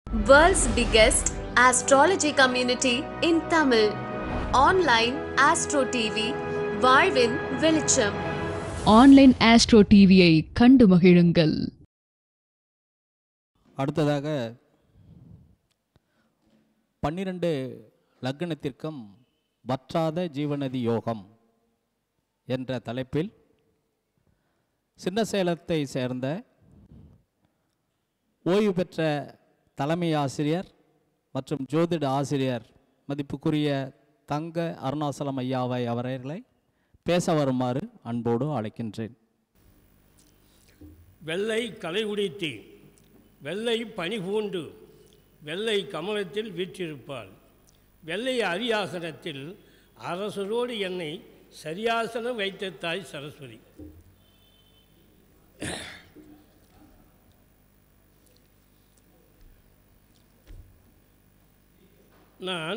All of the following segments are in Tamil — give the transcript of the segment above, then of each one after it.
World's biggest astrology community in Tamil. Online Astro TV, வாழ்வின் வெளிச்சம். ஆன்லைன் ஆஸ்ட்ரோ டிவியை கண்டு மகிழுங்கள். அடுத்ததாக 12 லக்னத்திற்கும் வற்றாத ஜீவநதி யோகம் என்ற தலைப்பில் சின்னசேலத்தை சேர்ந்த ஓய்வு பெற்ற தலைமை ஆசிரியர் மற்றும் ஜோதிட ஆசிரியர் மதிப்புக்குரிய தங்க அருணாசலம் ஐயாவை அவர்களை பேச வருமாறு அன்போடு அழைக்கின்றேன். வெள்ளை கலை உடைத்தி வெள்ளை பனி பூண்டு வெள்ளை கமலத்தில் வீற்றிருப்பாள். வெள்ளை அரியாசனத்தில் அரசரோடு என்னை சரியாசனம் வைத்த தாய் சரஸ்வதி. நான்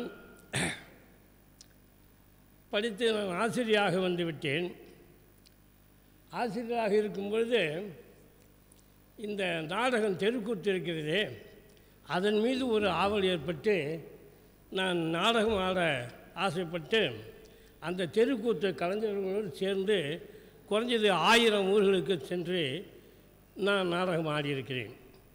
படித்து ஆசிரியராக வந்துவிட்டேன். ஆசிரியராக இருக்கும் பொழுது இந்த நாடகம் தெருக்கூத்து இருக்கிறதே, அதன் மீது ஒரு ஆவல் ஏற்பட்டு நான் நாடகம் ஆட ஆசைப்பட்டு அந்த தெருக்கூத்து கலைஞர்களோடு சேர்ந்து குறைஞ்சது 1000 ஊர்களுக்கு சென்று நான் நாடகம் ஆடியிருக்கிறேன்.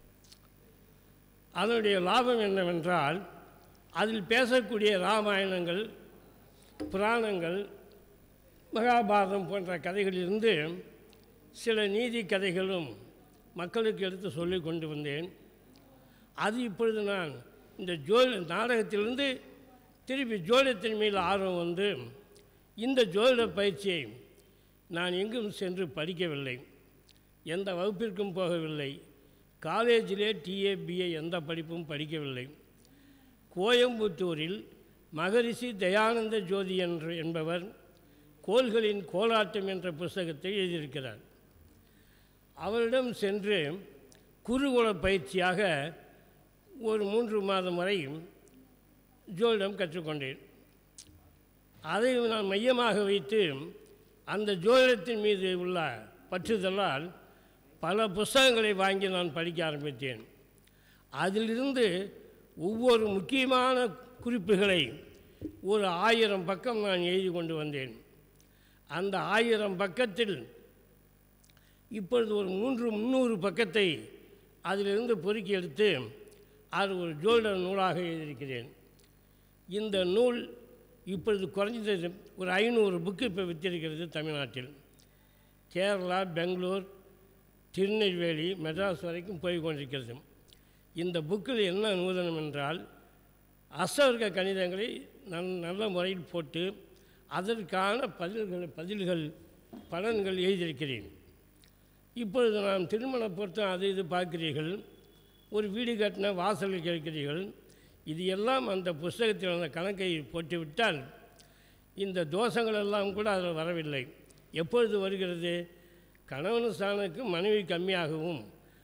அதனுடைய லாபம் என்னவென்றால், அதில் பேசக்கூடிய இராமாயணங்கள், புராணங்கள், மகாபாரதம் போன்ற கதைகளிலிருந்து சில நீதி கதைகளும் மக்களுக்கு எடுத்து சொல்லி கொண்டு வந்தேன். அது இப்பொழுது நான் இந்த நாடகத்திலிருந்து திருப்பி ஜோதிடத்தின் மீது ஆர்வம் வந்து இந்த ஜோதிட பயிற்சியை நான் எங்கும் சென்று படிக்கவில்லை, எந்த வகுப்பிற்கும் போகவில்லை, காலேஜிலே டிஏபிஏ எந்த படிப்பும் படிக்கவில்லை. கோயம்புத்தூரில் மகரிஷி தயானந்த ஜோதி என்பவர் கோள்களின் கோலாட்டம் என்ற புஸ்தகத்தை எழுதியிருக்கிறார். அவரிடம் சென்று குருகுல பயிற்சியாக ஒரு 3 மாதம் வரை ஜோதிடம் கற்றுக்கொண்டேன். அதை நான் மையமாக வைத்து அந்த ஜோதிடத்தின் மீது உள்ள பற்றுதலால் பல புஸ்தகங்களை வாங்கி நான் படிக்க ஆரம்பித்தேன். அதிலிருந்து ஒவ்வொரு முக்கியமான குறிப்புகளை ஒரு 1000 பக்கம் நான் எழுதி கொண்டு வந்தேன். அந்த 1000 பக்கத்தில் இப்பொழுது ஒரு 300 பக்கத்தை அதிலிருந்து பொறுக்கி எடுத்து அது ஒரு ஜோதிட நூலாக எழுதியிருக்கிறேன். இந்த நூல் இப்பொழுது குறைஞ்சது ஒரு 500 புக்கு இப்போ விற்றிருக்கிறது தமிழ்நாட்டில். கேரளா, பெங்களூர், திருநெல்வேலி, மெட்ராஸ் வரைக்கும் போய் கொண்டிருக்கிறது. இந்த புக்கில் என்ன நூதனம் என்றால், அஷ்டவர்க்க கணிதங்களை நல்ல முறையில் போட்டு அதற்கான பதில்கள் பலன்கள் எழுதியிருக்கிறேன். இப்பொழுது நான் திருமண பொருத்தம் அது இது பார்க்கிறீர்கள், ஒரு வீடு கட்டின வாசலில் கேட்கிறீர்கள். இது எல்லாம் அந்த புஸ்தகத்தில் அந்த கணக்கை போட்டுவிட்டால் இந்த தோஷங்கள் எல்லாம் கூட அதில் வரவில்லை. எப்பொழுது வருகிறது? கணவன் ஸ்தானுக்கு மனைவி கம்மியாகவும்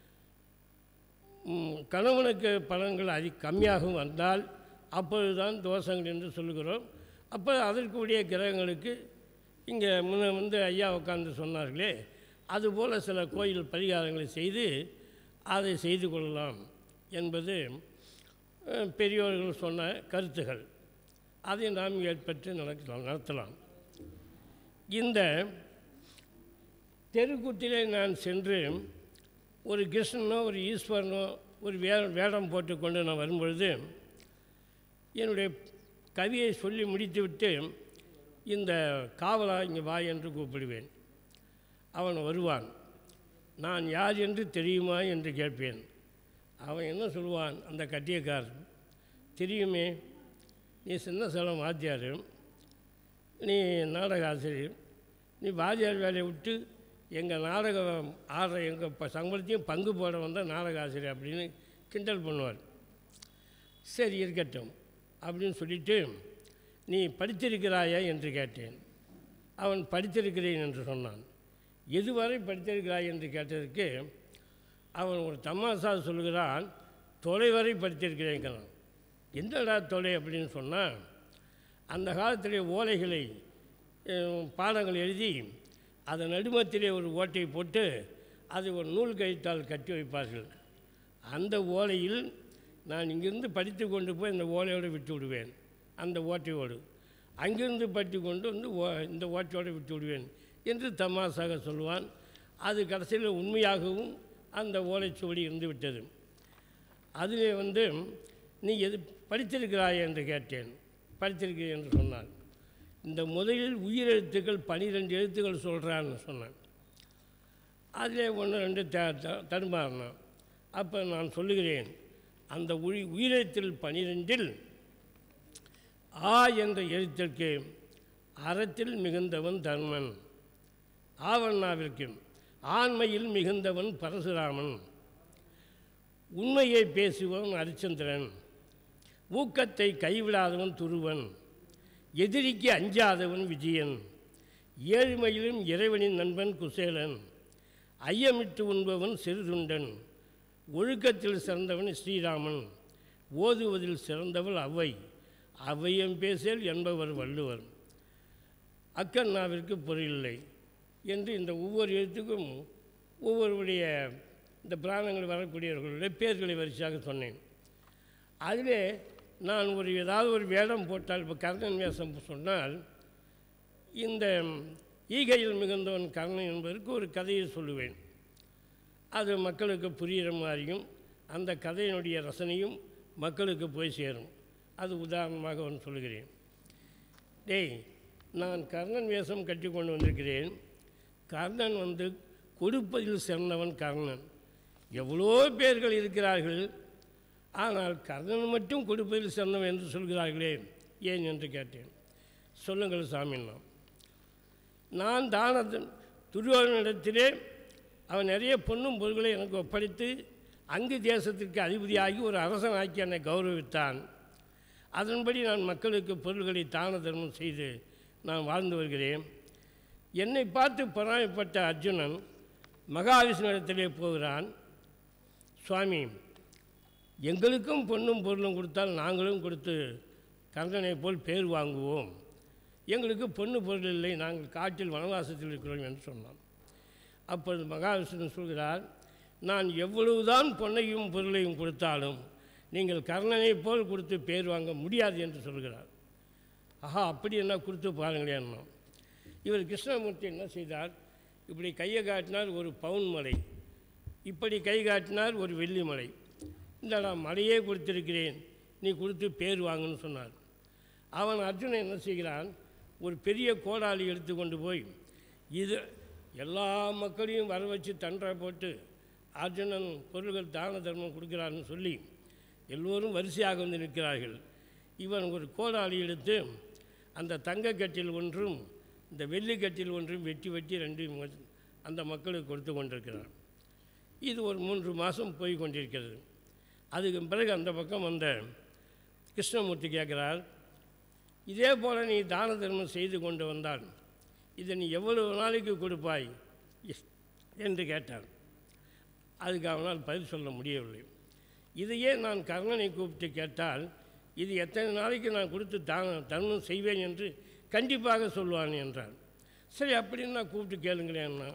கணவனுக்கு பலன்கள் கம்மியாகவும் வந்தால் அப்பொழுதுதான் தோஷங்கள் என்று சொல்லுகிறோம். அப்போ அதற்குரிய கிரகங்களுக்கு இங்கே முன்ன ஐயா உட்கார்ந்து சொன்னார்களே, அதுபோல் சில கோயில் பரிகாரங்களை செய்து அதை செய்து கொள்ளலாம் என்பது பெரியோர்கள் சொன்ன கருத்துகள். அதை நாம் ஏற்பட்டு நடத்தலாம். இந்த தெருக்கூத்திலே நான் சென்று ஒரு கிருஷ்ணனோ ஒரு ஈஸ்வரனோ ஒரு வேடம் போட்டுக்கொண்டு நான் வரும்பொழுது என்னுடைய கவியை சொல்லி முடித்துவிட்டு இந்த காவலா இங்கே வா என்று கூப்பிடுவேன். அவன் வருவான். நான் யார் என்று தெரியுமா என்று கேட்பேன். அவன் என்ன சொல்லுவான்? அந்த கட்டியக்காரன், தெரியுமே, நீ சின்னசேலம் வாத்தியார், நீ நாடக ஆசிரியர், நீ வாத்தியார் வேலையை விட்டு எங்கள் நாடகம் ஆடுற எங்கள் சம்பளத்தையும் பங்கு போட வந்த நாடக ஆசிரியர் அப்படின்னு கிண்டல் பண்ணுவார். சரி இருக்கட்டும் அப்படின்னு சொல்லிவிட்டு, நீ படித்திருக்கிறாயா என்று கேட்டேன். அவன் படித்திருக்கிறேன் என்று சொன்னான். எதுவரை படித்திருக்கிறாய் என்று கேட்டதற்கு அவன் ஒரு தமாஷா சொல்கிறான், தொலைவரை படித்திருக்கிறேங்கிறான். என்னடா தொலை அப்படின்னு சொன்னால், அந்த காலத்திலே ஓலைகளை பாடங்கள் எழுதி அதன் நடுமத்திலே ஒரு ஓட்டையை போட்டு அதை ஒரு நூல் கயிற்றால் கட்டி வைப்பார்கள். அந்த ஓலையில் நான் இங்கிருந்து படித்து கொண்டு போய் இந்த ஓலையோடு விட்டு விடுவேன், அந்த ஓட்டையோடு அங்கிருந்து படித்து கொண்டு வந்து இந்த ஓட்டையோடு விட்டு விடுவேன் என்று தமாசாக சொல்லுவான். அது கடைசியில் உண்மையாகவும் அந்த ஓலைச்சுவடி இருந்து விட்டது. அதிலே நீ எது படித்திருக்கிறாய் என்று கேட்டேன். படித்திருக்கிறேன் என்று சொன்னான். இந்த முதலில் உயிரெழுத்துக்கள் 12 எழுத்துக்கள் சொல்கிறான்னு சொன்னான். அதிலே 1 2 தடுமாறினான். அப்போ நான் சொல்லுகிறேன், அந்த உயிரெழுத்தில் 12இல் ஆ என்ற எழுத்திற்கு அறத்தில் மிகுந்தவன் தர்மன், ஆவண்ணாவிற்கு ஆண்மையில் மிகுந்தவன் பரசுராமன், உண்மையை பேசுவன் அரிச்சந்திரன், ஊக்கத்தை கைவிடாதவன் துருவன், எதிரிக்கு அஞ்சாதவன் விஜயன், ஏழ்மையிலும் இறைவனின் நண்பன் குசேலன், ஐயமிட்டு உண்பவன் சிறுதுண்டன், ஒழுக்கத்தில் சிறந்தவன் ஸ்ரீராமன், ஓதுவதில் சிறந்தவள் அவ்வை, அவ்வையம் பேசல் என்பவர் வள்ளுவர், அக்கண்ணாவிற்கு பொருளில்லை என்று இந்த ஒவ்வொரு எழுத்துக்கும் ஒவ்வொருடைய இந்த பிராணங்கள் வரக்கூடியவர்களுடைய பேர்களை வரிசையாக சொன்னேன். அதிலே நான் ஏதாவது ஒரு வேடம் போட்டால், இப்போ கர்ணன் வேஷம் சொன்னால், இந்த ஈகையில் மிகுந்தவன் கர்ணன் என்பதற்கு ஒரு கதையை சொல்லுவேன். அது மக்களுக்கு புரிகிற மாதிரியும் அந்த கதையினுடைய ரசனையும் மக்களுக்கு போய் சேரும். அது உதாரணமாக ஒன்று சொல்லுகிறேன். டேய், நான் கர்ணன் வேஷம் கட்டி கொண்டு வந்திருக்கிறேன். கர்ணன் கொடுப்பதில் சிறந்தவன் கர்ணன். எவ்வளோ பேர்கள் இருக்கிறார்கள், ஆனால் கர்ணன் மட்டும் கொடுப்பதில் சிறந்தவன் என்று சொல்கிறார்களே, ஏன் என்று கேட்டேன். சொல்லுங்கள் சாமின்னா. நான் துரியோதனிடத்திலே அவன் நிறைய பொண்ணும் பொருள்களை எனக்கு ஒப்படைத்து அங்கு தேசத்திற்கு அதிபதியாகி ஒரு அரசனாக்கி என்னை கௌரவித்தான். அதன்படி நான் மக்களுக்கு பொருள்களை தான தர்மம் செய்து நான் வாழ்ந்து வருகிறேன். என்னை பார்த்து பொறாமைப்பட்ட அர்ஜுனன் மகாவிஷ்ணுவிடத்திலே போகிறான். சுவாமி, எங்களுக்கும் பொண்ணும் பொருளும் கொடுத்தால் நாங்களும் கொடுத்து கர்ணனை போல் பேர் வாங்குவோம். எங்களுக்கு பொண்ணு பொருள் இல்லை, நாங்கள் காட்டில் வனவாசத்தில் இருக்கிறோம் என்று சொன்னான். அப்பொழுது மகாவிஷ்ணு சொல்கிறார், நான் எவ்வளவுதான் பொன்னையும் பொருளையும் கொடுத்தாலும் நீங்கள் கர்ணனை போல் கொடுத்து பேர் வாங்க முடியாது என்று சொல்கிறார். ஆஹா, அப்படி என்ன கொடுத்து பாருங்களேன். இவர் கிருஷ்ணமூர்த்தி என்ன செய்தார், இப்படி கையை காட்டினார் ஒரு பவுன் மலை, இப்படி கை காட்டினார் ஒரு வெள்ளி மலை. இந்த நான் மலையே கொடுத்திருக்கிறேன், நீ கொடுத்து பேர் வாங்குன்னு சொன்னார். அவன் அர்ஜுனன் என்ன செய்கிறான், ஒரு பெரிய கோடாலி எடுத்து கொண்டு போய் இது எல்லா மக்களையும் வர வச்சு தண்டை போட்டு அர்ஜுனன் பொருள்கள் தான தர்மம் கொடுக்கிறான்னு சொல்லி எல்லோரும் வரிசையாக வந்து நிற்கிறார்கள். இவன் ஒரு கோடாலி எடுத்து அந்த தங்கக்கட்டில் ஒன்றும் இந்த வெள்ளிக்கட்டில் ஒன்றும் வெட்டி வெட்டி 2 அந்த மக்களுக்கு கொடுத்து கொண்டிருக்கிறான். இது ஒரு 3 மாதம் போய் கொண்டிருக்கிறது. அதுக்கு பிறகு அந்த பக்கம் வந்த கிருஷ்ணமூர்த்தி கேட்குறார், இதே போல் நீ தான தர்மம் செய்து கொண்டு வந்தால் இதை நீ எவ்வளவு நாளைக்கு கொடுப்பாய் என்று கேட்டான். அதுக்கு அவனால் பதில் சொல்ல முடியவில்லை. இதையே நான் கர்ணனை கூப்பிட்டு கேட்டால் இது எத்தனை நாளைக்கு நான் கொடுத்து தர்மம் செய்வேன் என்று கண்டிப்பாக சொல்லுவான் என்றான். சரி, அப்படின்னு நான் கூப்பிட்டு கேளுங்களேன்னா.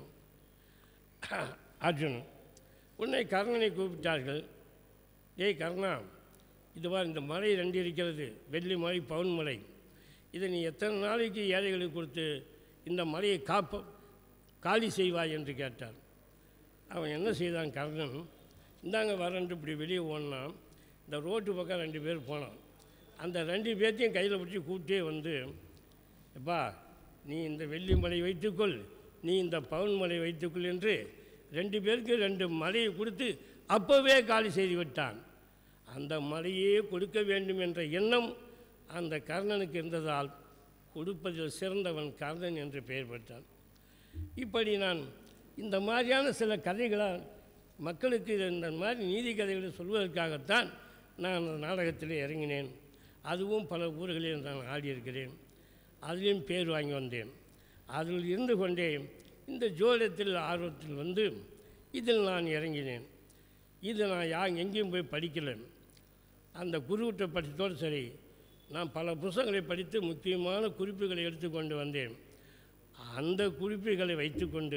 அர்ஜுனன் உன்னை கர்ணனை கூப்பிட்டார்கள். ஏய் கர்ணா, இதுவா இந்த மலை 2 இருக்கிறது, வெள்ளி மலை பவுன் மலை, இதை நீ எத்தனை நாளைக்கு ஏழைகளுக்கு கொடுத்து இந்த மலையை காலி செய்வாய் என்று கேட்டான். அவன் என்ன செய்தான், கர்ணன் இந்தாங்க வரன்ட்டு இப்படி வெளியே ஓடினான். இந்த ரோட்டு பக்கம் 2 பேர் போனான். அந்த 2 பேர்த்தையும் கையில் பிடிச்சி கூப்பிட்டே வந்து, எப்பா நீ இந்த வெள்ளி மலை வைத்துக்கொள், நீ இந்த பவுன் மலை வைத்துக்கொள் என்று 2 பேருக்கு 2 மலையை கொடுத்து அப்போவே காலி செய்து விட்டான். அந்த மலையே கொடுக்க வேண்டும் என்ற எண்ணம் அந்த கர்ணனுக்கு இருந்ததால் கொடுப்பதில் சிறந்தவன் கர்ணன் என்று பெயர் பெற்றான். இப்படி நான் இந்த மாதிரியான சில கதைகளால் மக்களுக்கு இந்த மாதிரி நீதி கதைகளை சொல்வதற்காகத்தான் நான் அந்த நாடகத்தில் இறங்கினேன். அதுவும் பல ஊர்களில் நான் ஆடியிருக்கிறேன், அதிலையும் பேர் வாங்கி வந்தேன். அதில் இருந்து கொண்டே இந்த ஜோதிடத்தில் ஆர்வத்தில் இதில் நான் இறங்கினேன். இது நான் எங்கேயும் போய் படிக்கலை, அந்த குருவிட்ட படித்தோடு சரி. நான் பல புத்தகங்களை படித்து முக்கியமான குறிப்புகளை எடுத்துக்கொண்டு வந்தேன். அந்த குறிப்புகளை வைத்துக்கொண்டு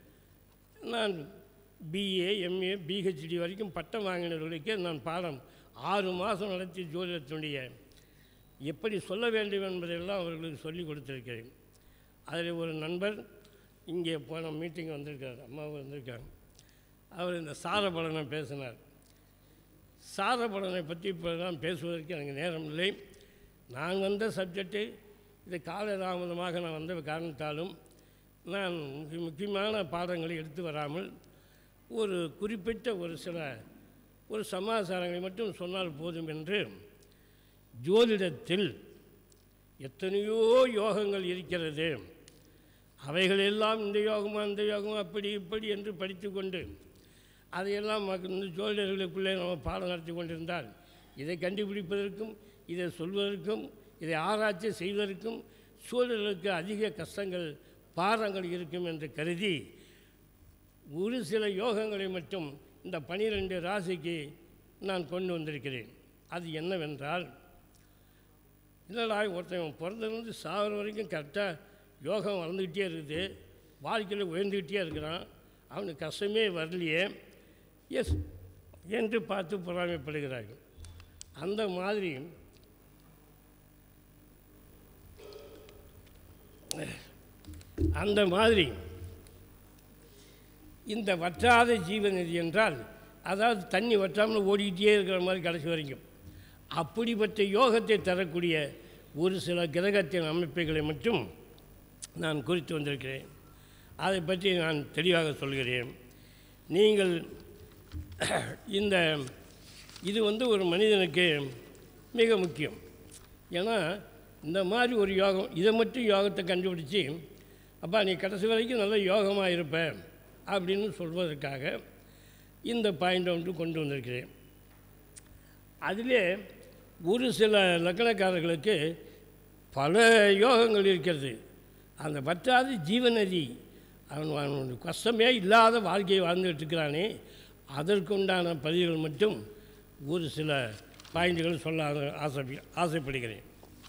நான் BA, MA, PhD வரைக்கும் பட்டம் வாங்கினவர்களுக்கே நான் பாடம் 6 மாதம் நடத்தி ஜோதிடத்தினுடைய எப்படி சொல்ல வேண்டும் என்பதையெல்லாம் அவர்களுக்கு சொல்லிக் கொடுத்துருக்கிறேன். அதில் ஒரு நண்பர் இங்கே போன மீட்டிங் வந்திருக்கார், அம்மாவும் வந்திருக்காங்க. அவர் இந்த சாரபலனை பேசினார். சாரபலனை பற்றி இப்போ தான் பேசுவதற்கு எனக்கு நேரம் இல்லை. நான் வந்த சப்ஜெக்டு இது காலதாமதமாக நான் வந்த காரணத்தாலும் நான் முக்கியமான பாடங்களை எடுத்து வராமல் ஒரு குறிப்பிட்ட ஒரு சமாச்சாரங்களை மட்டும் சொன்னால் போதும் என்று, ஜோதிடத்தில் எத்தனையோ யோகங்கள் இருக்கிறது, அவைகளெல்லாம் இந்த யோகமா அந்த யோகமா அப்படி இப்படி என்று படித்து கொண்டு அதையெல்லாம் இந்த ஜோதிடர்களுக்குள்ளே நம்ம பாடம் நடத்தி கொண்டிருந்தால் இதை கண்டுபிடிப்பதற்கும் இதை சொல்வதற்கும் இதை ஆராய்ச்சி செய்வதற்கும் ஜோதிடர்களுக்கு அதிக கஷ்டங்கள் பாரங்கள் இருக்கும் என்று கருதி ஒரு சில யோகங்களை மட்டும் இந்த 12 ராசிக்கு நான் கொண்டு வந்திருக்கிறேன். அது என்னவென்றால், என்னடா ஒருத்தன் பிறந்ததுலேருந்து சாகிற வரைக்கும் கரெக்டாக யோகம் வளர்ந்துக்கிட்டே இருக்குது, வாழ்க்கையில் உயர்ந்துக்கிட்டே இருக்கிறான், அவனுக்கு கஷ்டமே வரலையே எஸ் என்று பார்த்து பொறாமைப்படுகிறார்கள். அந்த மாதிரி இந்த வற்றாத ஜீவநிதி என்றால், அதாவது தண்ணி வற்றாமல் ஓடிக்கிட்டே இருக்கிற மாதிரி கடைசி வரைக்கும் அப்படிப்பட்ட யோகத்தை தரக்கூடிய ஒரு சில கிரகத்தின் அமைப்புகளை மட்டும் நான் குறித்து வந்திருக்கிறேன். அதை பற்றி நான் தெளிவாக சொல்கிறேன். நீங்கள் இது ஒரு மனிதனுக்கு மிக முக்கியம். ஏன்னா இந்த மாதிரி ஒரு யோகம், இதை மட்டும் யோகத்தை கண்டுபிடிச்சி அப்பா நீ கடைசி வரைக்கும் நல்ல யோகமாக இருப்ப அப்படின்னு சொல்வதற்காக இந்த பாயிண்ட் ஒன்று கொண்டு வந்திருக்கிறேன். அதிலே ஒரு சில லக்கணக்காரர்களுக்கு பல யோகங்கள் இருக்கிறது. அந்த வற்றாத ஜீவநதி, அவன் கஷ்டமே இல்லாத வாழ்க்கையை வாழ்ந்துட்டு இருக்கிறானே, அதற்குண்டான பதிவுகள் மட்டும் ஒரு சில பாயிண்ட்டுகள் சொல்ல ஆசைப்படுகிறேன்.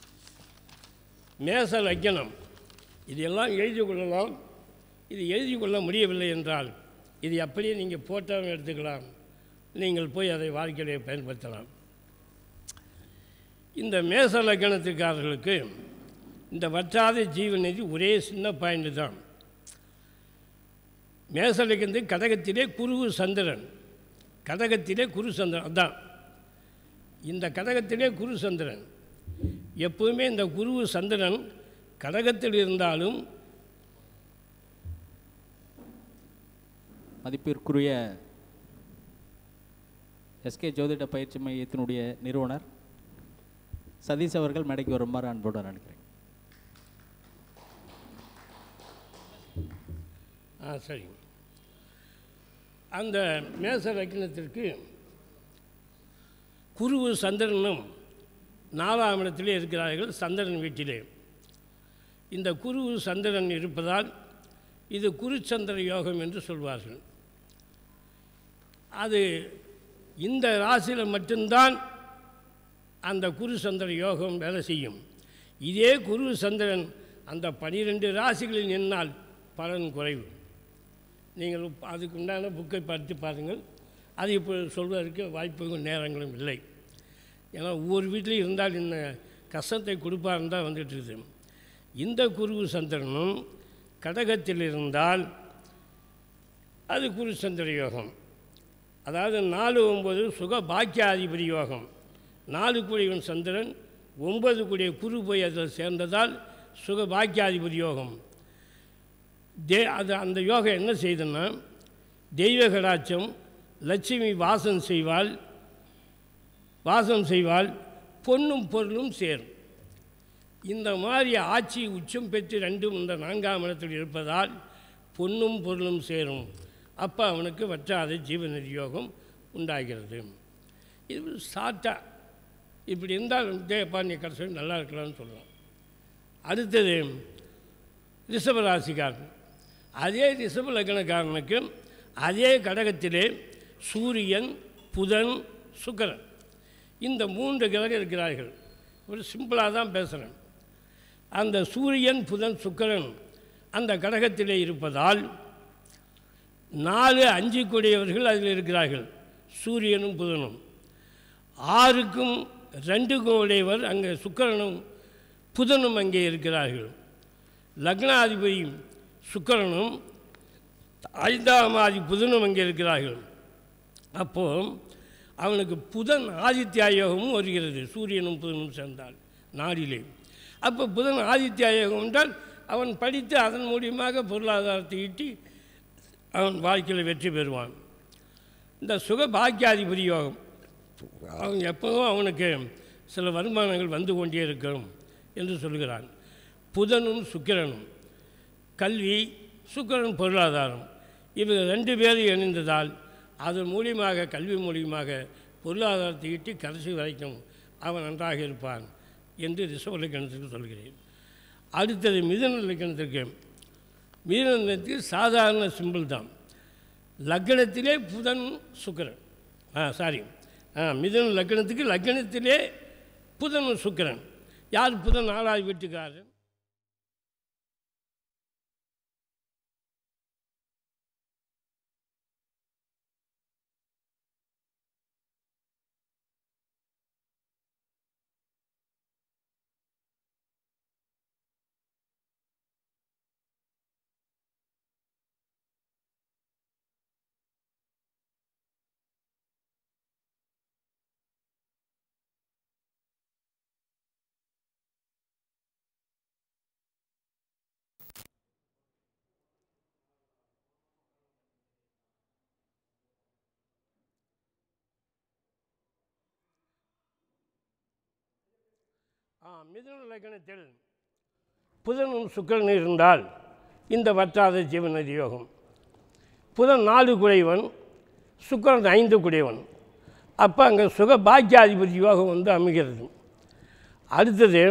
மேச லக்கணம் இதெல்லாம் எழுதி கொள்ளலாம். இது எழுதி கொள்ள முடியவில்லை என்றால் இது அப்படியே நீங்கள் போட்டாலும் எடுத்துக்கலாம், நீங்கள் போய் அதை வாழ்க்கையிலே பயன்படுத்தலாம். இந்த மேச லக்கணத்துக்காரர்களுக்கு இந்த வற்றாத ஜீவநிதி ஒரே சின்ன பாயிண்ட் தான். மேச லக்கணத்துக்கு கடகத்திலே குரு சந்திரன், கடகத்திலே குரு சந்திரன், அதுதான் இந்த கடகத்திலே குரு சந்திரன். எப்போவுமே இந்த குரு சந்திரன் கடகத்தில் இருந்தாலும் மதிப்பிற்குரிய எஸ்கே ஜோதிட பயிற்சி மையத்தினுடைய நிறுவனர் சதீஷ் அவர்கள் மேடைக்கு வருமாறு அன்போடு நினைக்கிறேன். சரி. அந்த மேச லக்னத்திற்கு குரு சந்திரனும் 4ஆம் இடத்திலே இருக்கிறார்கள், சந்திரன் வீட்டிலே. இந்த குரு சந்திரன் இருப்பதால் இது குருச்சந்திர யோகம் என்று சொல்வார்கள். அது இந்த ராசியில் மட்டும்தான் அந்த குரு சந்திர யோகம் வேலை செய்யும். இதே குரு சந்திரன் அந்த 12 ராசிகளில் நின்னால் பலன் குறைவு. நீங்கள் அதுக்கு உண்டான புக்கை படித்து பாருங்கள். அது இப்போ சொல்வதற்கு வாய்ப்புகளும் நேரங்களும் இல்லை. ஏன்னா ஒவ்வொரு வீட்லேயும் இருந்தால் இந்த கஷ்டத்தை கொடுப்பாருன்னு தான் வந்துட்டு இருக்குது. இந்த குரு சந்திரனும் கடகத்தில் இருந்தால் அது குரு சந்திர யோகம். அதாவது 4-9 சுக பாக்கியாதிபதி யோகம். 4 கூடியவன் சந்திரன், 9 கூடிய குரு போய் அதில் சேர்ந்ததால் சுக பாக்கியாதிபதி யோகம். அந்த யோகம் என்ன செய்துன்னா, தெய்வ கடாட்சம், லட்சுமி வாசம் செய்வாள், பொன்னும் பொருளும் சேரும். இந்த மாதிரி ஆட்சி உச்சம் பெற்று 2ம் இந்த 4ஆம் இடத்தில் இருப்பதால் பொன்னும் பொருளும் சேரும். அப்போ அவனுக்கு வற்றாத ஜீவநதி யோகம் உண்டாகிறது. இது ஷார்ட்டாக இப்படி இருந்தால் தேப்பா நீ கடைசி நல்லா இருக்கலாம்னு சொல்லலாம். அடுத்தது ரிஷபராசிக்காரன். அதே ரிஷப லக்னக்காரனுக்கு அதே கடகத்திலே சூரியன், புதன், சுக்கிரன், இந்த 3 கிரகம் இருக்கிறார்கள். ஒரு சிம்பிளாக தான் பேசுகிறேன். அந்த சூரியன், புதன், சுக்கிரன் அந்த கடகத்திலே இருப்பதால் 4, 5 கூடியவர்கள் அதில் இருக்கிறார்கள், சூரியனும் புதனும். 6க்கும் 2க்கும் உடையவர் அங்கே சுக்கிரனும் புதனும் அங்கே இருக்கிறார்கள். லக்னாதிபதியும் சுக்கிரனும் 5ஆம் ஆதி புதனும் அங்கே இருக்கிறார்கள். அப்போது அவனுக்கு புதன் ஆதித்ய யோகமும் வருகிறது. சூரியனும் புதனும் சேர்ந்தால் நாடிலே. அப்போ புதன் ஆதித்ய யோகம் என்றால் அவன் படித்து அதன் மூலியமாக பொருளாதாரத்தை ஈட்டி அவன் வாழ்க்கையில் வெற்றி பெறுவான். இந்த சுக பாக்கியாதிபதி யோகம் அவன் எப்போதும் அவனுக்கு சில வருமானங்கள் வந்து கொண்டே இருக்கணும் என்று சொல்கிறான். புதனும் சுக்கிரனும் கல்வி, சுக்கிரன் பொருளாதாரம், இவங்க 2 பேரும் இணைந்ததால் அதன் மூலியமாக கல்வி மூலியமாக பொருளாதாரத்தை ஈட்டி கடைசி வரைக்கும் அவன் நன்றாக இருப்பான் என்று ரிஷப லக்னத்துக்கு சொல்கிறேன். அடுத்தது மிதுன லக்னத்திற்கு. மிதுன லக்னத்துக்கு சாதாரண சிம்பிள் தான். லக்னத்திலே புதன் சுக்கிரன் மிதுன லக்னத்துக்கு லக்னத்திலே புதன் சுக்கிரன். யார் புதன்? 4வது வீட்டுக்காரன். மிதுன லக்னத்தில் புதனும் சுக்கிரனும் இருந்தால் இந்த வற்றாத ஜீவநதி யோகம். புதன் 4 குடையவன், சுக்கிரன் 5 குடையவன். அப்போ அங்கே சுக பாக்கியாதிபதி யோகம் வந்து அமைகிறது. அடுத்தது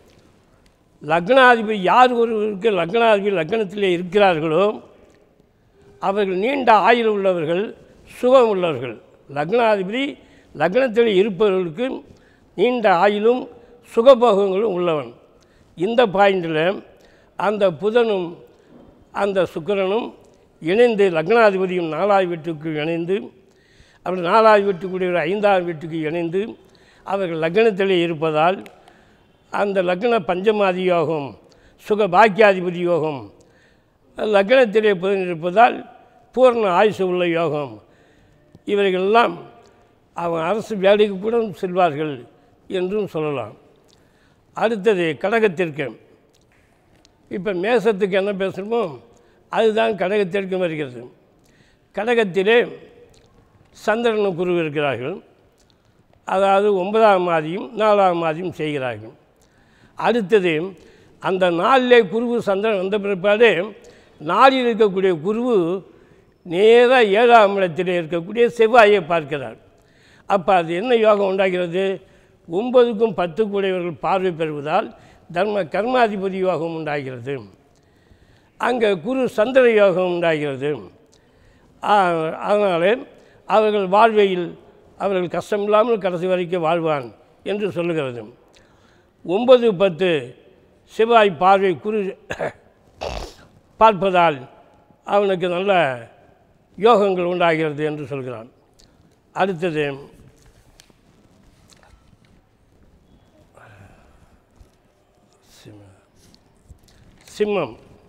லக்னாதிபதி யார் ஒருவருக்கு லக்னாதிபதி லக்னத்திலே இருக்கிறார்களோ அவர்கள் நீண்ட ஆயுள் உள்ளவர்கள், சுகம் உள்ளவர்கள். லக்னாதிபதி லக்னத்தில் இருப்பவர்களுக்கு நீண்ட ஆயுளும் சுகபோகங்களும் உள்ளவன். இந்த பாயிண்டில் அந்த புதனும் அந்த சுக்கிரனும் இணைந்து லக்னாதிபதியும் 4வது வீட்டுக்கு இணைந்து அப்படி 4வது வீட்டுக்குரிய 5ஆம் வீட்டுக்கு இணைந்து அவர்கள் லக்னத்திலே இருப்பதால் அந்த லக்ன பஞ்சமாதி யோகம், சுக பாக்கியாதிபதி யோகம், லக்னத்திலே புதன் இருப்பதால் பூர்ண ஆயுசு உள்ள யோகம். இவர்களெல்லாம் அவன் அரசு வேலைக்கு கூட செல்வார்கள் என்றும் சொல்லலாம். அடுத்தது கடகத்திற்கு. இப்போ மேசத்துக்கு என்ன பேசணுமோ அதுதான் கடகத்திற்கு வருகிறது. கடகத்திலே சந்திரனும் குரு இருக்கிறார்கள். அதாவது 9ஆம் மாதியும் 4ஆம் மாதியும் செய்கிறார்கள். அடுத்தது அந்த நாளிலே குருவு சந்திரன் வந்த பிற்பாடு நாளில் இருக்கக்கூடிய குருவு நேராக 7ஆம் இடத்திலே இருக்கக்கூடிய செவ்வாயை பார்க்கிறார். அப்போ அது என்ன யோகம் உண்டாகிறது? 9க்கும் 10க்கும் உடையவர்கள் பார்வை பெறுவதால் தர்ம கர்மாதிபதி யோகம் உண்டாகிறது. அங்கே குரு சந்திர யோகம் உண்டாகிறது. அதனால் அவர்கள் வாழ்வையில் அவர்கள் கஷ்டமில்லாமல் கடைசி வரைக்கும் வாழ்வான் என்று சொல்லுகிறது. 9, 10 செவ்வாய் பார்வை குரு பார்ப்பதால் அவனுக்கு நல்ல யோகங்கள் உண்டாகிறது என்று சொல்கிறான். அடுத்தது சிம்மம்.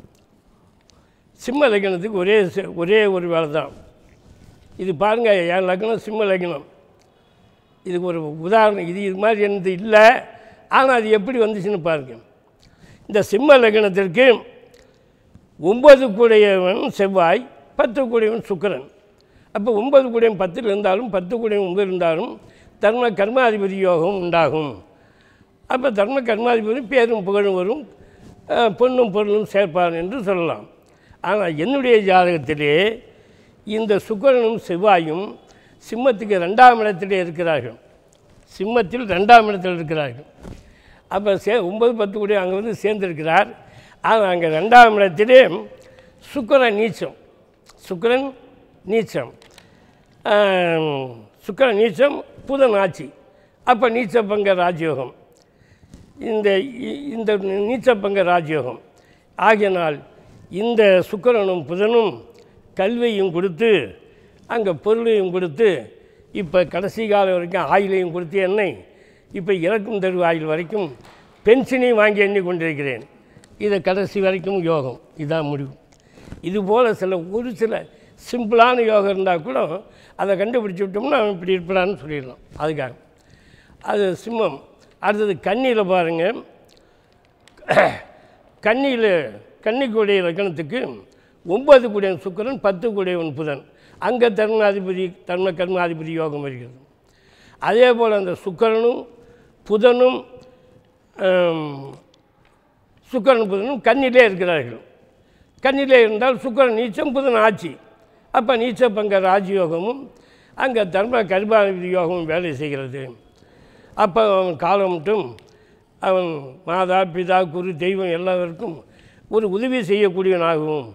சிம்ம லக்னத்துக்கு ஒரே ஒரு வேலை தான். இது பாருங்கள், என் லக்னம் சிம்ம லக்னம். இதுக்கு ஒரு உதாரணம், இது மாதிரி என்னது இல்லை, ஆனால் அது எப்படி வந்துச்சுன்னு பாருங்கள். இந்த சிம்ம லக்னத்திற்கு 9 கூடையவன் செவ்வாய், 10 கூடையவன் சுக்கிரன். அப்போ 9 கூடையவன் 10 இருந்தாலும் 10 கூடையவன் 9 இருந்தாலும் தர்ம கர்மாதிபதி யோகம் உண்டாகும். அப்போ தர்ம கர்மாதிபதி பேரும் புகழும் வரும், பொண்ணும் பொருளும் சேர்ப்பான் என்று சொல்லலாம். ஆனால் என்னுடைய ஜாதகத்திலே இந்த சுக்கிரனும் செவ்வாயும் சிம்மத்துக்கு 2ஆம் இடத்திலே இருக்கிறார்கள். சிம்மத்தில் 2ஆம் இடத்தில் இருக்கிறார்கள். அப்போ 9, 10 கூட அங்கே வந்து சேர்ந்திருக்கிறார். ஆனால் அங்கே 2ஆம் இடத்திலே சுக்கிரன் நீச்சம். சுக்கிரன் நீச்சம், புதன் ஆட்சி. அப்போ நீச்சப்பங்க ராஜயோகம். இந்த நீச்சப்பங்க ராஜயோகம் ஆகியனால் இந்த சுக்கிரனும் புதனும் கல்வியும் கொடுத்து அங்கே பொருளையும் கொடுத்து இப்போ கடைசி காலம் வரைக்கும் ஆயிலையும் கொடுத்து என்னை இப்போ இறக்கும் தருவு ஆயில் வரைக்கும் பென்ஷனையும் வாங்கி எண்ணி கொண்டிருக்கிறேன். இதை கடைசி வரைக்கும் யோகம், இதான் முடிவு. இதுபோல் ஒரு சில சிம்பிளான யோகம் இருந்தால் கூட அதை கண்டுபிடிச்சி விட்டோம்னா அவன் இப்படி இருப்பான்னு சொல்லிடலாம். அதுக்காக அது சிம்மம். அடுத்தது கன்னியில் பாருங்கள். கன்னிக்குடைய லக்னத்துக்கு 9 கூடியவன் சுக்கிரன், 10 கூடியவன் புதன். அங்கே தர்ம கர்மாதிபதி யோகம் இருக்கிறது. அதே போல் அந்த சுக்கிரனும் புதனும் கன்னியிலே இருக்கிறார்கள். கன்னியிலே இருந்தால் சுக்கிரன் நீச்சம், புதன் ஆட்சி. அப்போ நீச்ச பங்க ராஜயோகமும் அங்கே தர்ம கர்மாதிபதி யோகமும் வேலை செய்கிறது. அப்போ அவன் காலம் மட்டும் அவன் மாதா பிதா குரு தெய்வம் எல்லாருக்கும் ஒரு உதவி செய்யக்கூடியவனாகவும்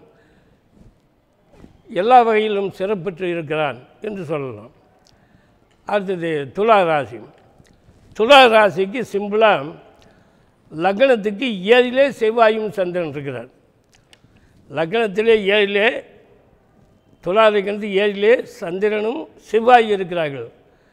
எல்லா வகையிலும் சிறப்பற்று இருக்கிறான் என்று சொல்லலாம். அடுத்தது துலா ராசி. துலா ராசிக்கு சிம்பிளாக லக்னத்துக்கு 7 செவ்வாயும் சந்திரன் இருக்கிறார். லக்னத்திலே 7 துலா லக்னத்துக்கு 7 சந்திரனும் செவ்வாய் இருக்கிறார்கள்.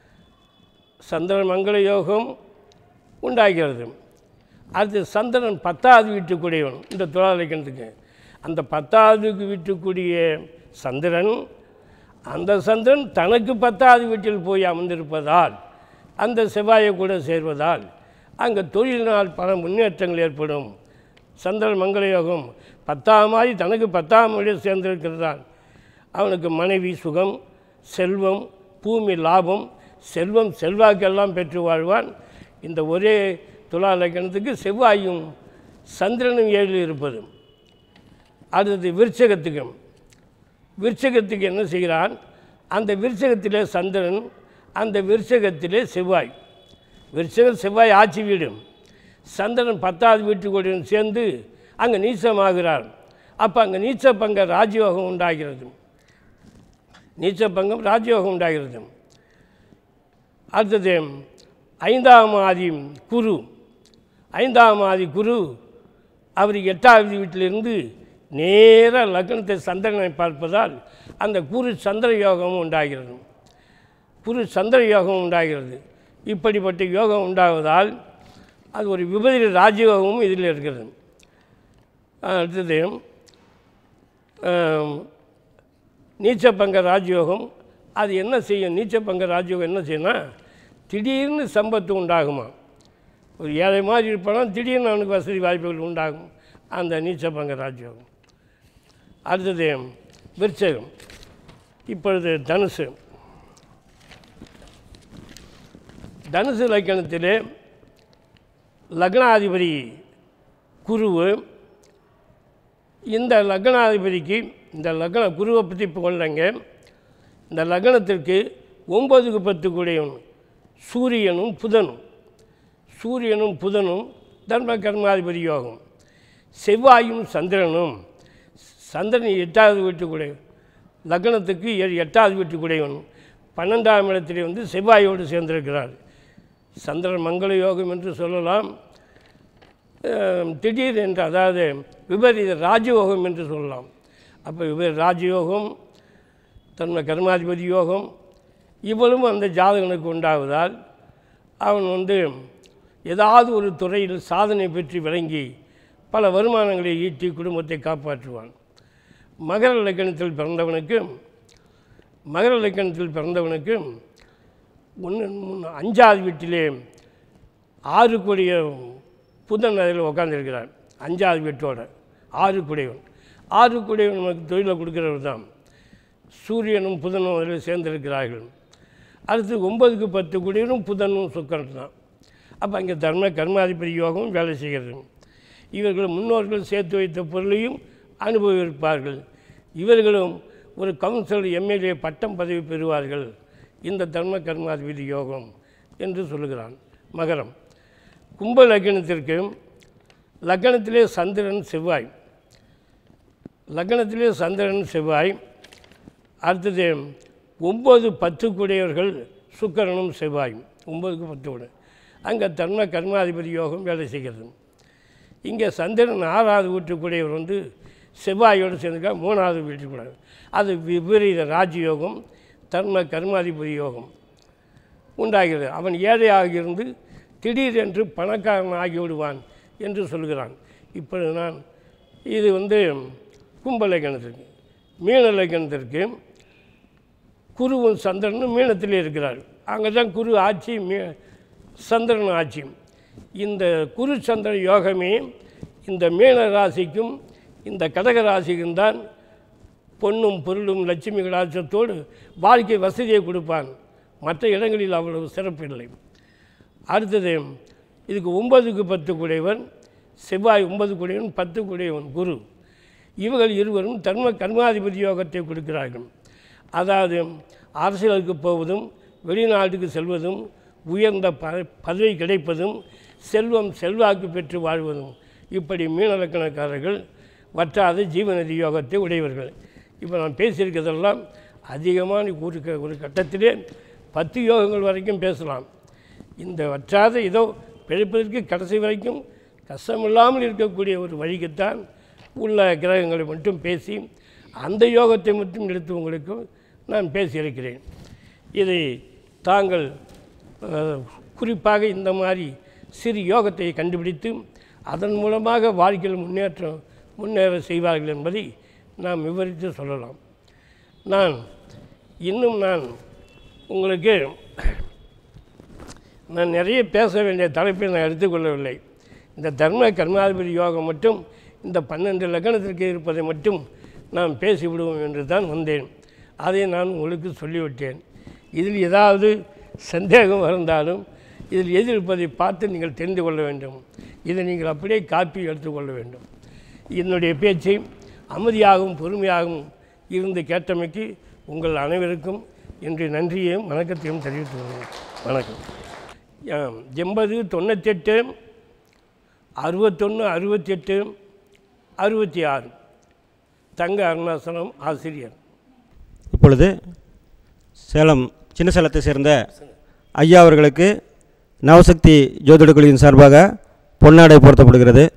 சந்திரன் மங்கள யோகம் உண்டாகிறது. அடுத்து சந்திரன் 10வது வீட்டுக்குடையவன் இந்த துலா லக்னத்துக்கு. அந்த 10வது வீட்டுக்குரிய சந்திரன், அந்த சந்திரன் தனக்கு 10வது வீட்டில் போய் அமர்ந்திருப்பதால், அந்த செவ்வாயை கூட சேர்வதால் அங்கே தொழிலினால் பல முன்னேற்றங்கள் ஏற்படும். சந்திரன் மங்கள யோகம் 10ஆம் ஆதி தனக்கு 10ஆம் வீடு சேர்ந்திருக்கிறதால் அவனுக்கு மனைவி சுகம், செல்வம், பூமி லாபம், செல்வம் செல்வாக்கெல்லாம் பெற்று வாழ்வான். இந்த ஒரே துலா லக்னத்துக்கு செவ்வாயும் சந்திரனும் 7 இருப்பது. அடுத்தது விருச்சகத்துக்கு என்ன செய்கிறான்? அந்த விருச்சகத்திலே சந்திரன், அந்த விருச்சகத்திலே செவ்வாய். விருச்சகம் செவ்வாய் ஆட்சி வீடு. சந்திரன் 10வது வீட்டுக்கூட சேர்ந்து அங்கே நீச்சமாகிறார். அப்போ அங்கே நீச்ச பங்க ராஜயோகம் உண்டாகிறது. நீச்ச பங்கம் ராஜயோகம் உண்டாகிறது. அடுத்தது 5ஆம் ஆதி குரு. 5ஆம் ஆதி குரு அவர் 8வது வீட்டிலிருந்து நேராக லக்னத்தை சந்திரனை பார்ப்பதால் அந்த குரு சந்திர யோகமும் உண்டாகிறது. சந்திர யோகம் உண்டாகிறது. இப்படிப்பட்ட யோகம் உண்டாவதால் அது ஒரு விபரீத ராஜயோகமும் இதில் இருக்கிறது. அடுத்தது நீச்சப்பங்க ராஜயோகம். அது என்ன செய்யும்? நீச்சப்பங்க ராஜயோகம் என்ன செய்யணும்னா, திடீர்னு சம்பத்து உண்டாகுமா. ஒரு ஏழை மாதிரி இருப்பானா திடீர்னு அவனுக்கு வசதி வாய்ப்புகள் உண்டாகும். அந்த நீச்சப்பங்க ராஜயோகம். அடுத்தது விருச்சகம். இப்பொழுது தனுசு லக்னத்திலே லக்னாதிபதி குருவு. இந்த லக்னாதிபதிக்கு இந்த குருவை பற்றி இப்போ கொள்ளைங்க. இந்த லக்னத்திற்கு 9க்கு 10 கூடியவன் சூரியனும் புதனும் தர்ம கர்மாதிபதி யோகம். செவ்வாயும் சந்திரன் 8வது வீட்டுக்குடைய லக்னத்துக்கு 8வது வீட்டுக்குடையவன் 12ஆம் இடத்திலே செவ்வாயோடு சேர்ந்திருக்கிறார். சந்திரன் மங்கள யோகம் என்று சொல்லலாம். திடீர் என்று, அதாவது விபரீத ராஜயோகம் என்று சொல்லலாம். அப்போ விபரீத ராஜயோகம், தன்மை கர்மாதிபதி யோகம் இவ்வளவும் அந்த ஜாதகனுக்கு உண்டாவதால் அவன் ஏதாவது ஒரு துறையில் சாதனை பெற்று விளங்கி பல வருமானங்களை ஈட்டி குடும்பத்தை காப்பாற்றுவான். மகர லக்னத்தில் பிறந்தவனுக்கு 5வது வீட்டிலே 6 கூடிய புதன் அதில் உட்காந்துருக்கிறார். 5வது வீட்டோட 6 கூடியவன். 6 கூடியவன் நமக்கு தொழிலை கொடுக்குறவர் தான். சூரியனும் புதனும் அதில் சேர்ந்திருக்கிறார்கள். அடுத்து 9க்கு 10 கூடியவனும் புதனும் சுக்கிரன் தான். அப்போ அங்கே தர்ம கர்மாதிபதி யோகமும் வேலை செய்கிறது. இவர்கள் முன்னோர்கள் சேர்த்து வைத்த பொருளையும் அனுபவிப்பார்கள். இவர்களும் ஒரு கவுன்சிலர் எம்எல்ஏ பட்டம் பதவி பெறுவார்கள். இந்த தர்ம கர்மாதிபதி யோகம் என்று சொல்லுகிறான். மகரம். கும்ப லக்னத்திற்கு லக்னத்திலே சந்திரன் செவ்வாய். அடுத்தது 9, 10 கூடியவர்கள் சுக்கிரனும் செவ்வாயும். 9க்கு 10 கூட அங்கே தர்ம கர்மாதிபதி யோகம் வேலை செய்கிறது. இங்கே சந்திரன் 6வது வீட்டுக்குடையவர் செவ்வாயோடு சேர்ந்துருக்கார். 3வது வீட்டுக்குடைய அது விபரீத ராஜயோகம், தர்ம கர்மாதிபதி யோகம். உண்டாகிறது. அவன் ஏழையாக இருந்து திடீரென்று பணக்காரன் ஆகிவிடுவான் என்று சொல்கிறான். இப்பொழுது நான் இது கும்ப லக்னத்திற்கு. மீன லக்னத்திற்கு குருவும் சந்திரனும் மீனத்திலே இருக்கிறார். அங்கே தான் குரு ஆட்சி, சந்திரன் ஆட்சி. இந்த குரு சந்திர யோகமே இந்த மீன ராசிக்கும் இந்த கடக ராசிக்கும் தான் பொன்னும் பொருளும் லட்சுமி கடாட்சத்தோடு வாழ்க்கை வசதியை கொடுப்பான். மற்ற இடங்களில் அவ்வளவு சிறப்பில்லை. அடுத்தது இதுக்கு 9க்கு 10 கூடையவன் செவ்வாய், 9 கூடையவன் 10 கூடையவன் குரு. இவர்கள் இருவரும் கர்மாதிபதி யோகத்தை கொடுக்கிறார்கள். அதாவது அரசியலுக்கு போவதும், வெளிநாட்டுக்கு செல்வதும், உயர்ந்த பதவி கிடைப்பதும், செல்வம் செல்வாக்கு பெற்று வாழ்வதும், இப்படி மீன லக்னக்காரர்கள் வற்றாத ஜீவநதி யோகத்தை உடையவர்கள். இப்போ நான் பேசியிருக்கிறதெல்லாம் அதிகமான ஒரு கட்டத்திலே 10 யோகங்கள் வரைக்கும் பேசலாம். இந்த வற்றாத ஏதோ பிழைப்பதற்கு கடைசி வரைக்கும் கஷ்டமில்லாமல் இருக்கக்கூடிய ஒரு வழிக்குத்தான் உள்ள கிரகங்களை மட்டும் பேசி அந்த யோகத்தை மட்டும் எடுத்து உங்களுக்கு நான் பேசியிருக்கிறேன். இதை தாங்கள் குறிப்பாக இந்த மாதிரி சிறு யோகத்தை கண்டுபிடித்து அதன் மூலமாக வாழ்க்கையில் முன்னேற செய்வார்கள் என்பதை நாம் விவரித்து சொல்லலாம். நான் உங்களுக்கு நிறைய பேச வேண்டிய தலைப்பை நான் எடுத்துக்கொள்ளவில்லை. இந்த தர்ம கர்மாதிபதி யோகம் மட்டும் இந்த 12 லக்னத்திற்கு இருப்பதை மட்டும் நாம் பேசிவிடுவோம் என்று தான் வந்தேன். அதை நான் உங்களுக்கு சொல்லிவிட்டேன். இதில் ஏதாவது சந்தேகம் இருந்தாலும் இதில் எதிர்ப்பதை பார்த்து நீங்கள் தெரிந்து கொள்ள வேண்டும். இதை நீங்கள் அப்படியே காப்பி எடுத்துக்கொள்ள வேண்டும். என்னுடைய பேச்சை அமைதியாகவும் பொறுமையாகவும் இருந்து கேட்டமைக்கு உங்கள் அனைவருக்கும் இன்று நன்றியையும் வணக்கத்தையும் தெரிவித்து வருகிறேன். வணக்கம். 80, 98, 61, 68, 66 தங்க அருணாசலம் ஆசிரியர். இப்பொழுது சேலம் சின்ன சேலத்தை சேர்ந்த ஐயா அவர்களுக்கு நவசக்தி ஜோதிட குழுவின் சார்பாக பொன்னாடை போர்த்தப்படுகிறது.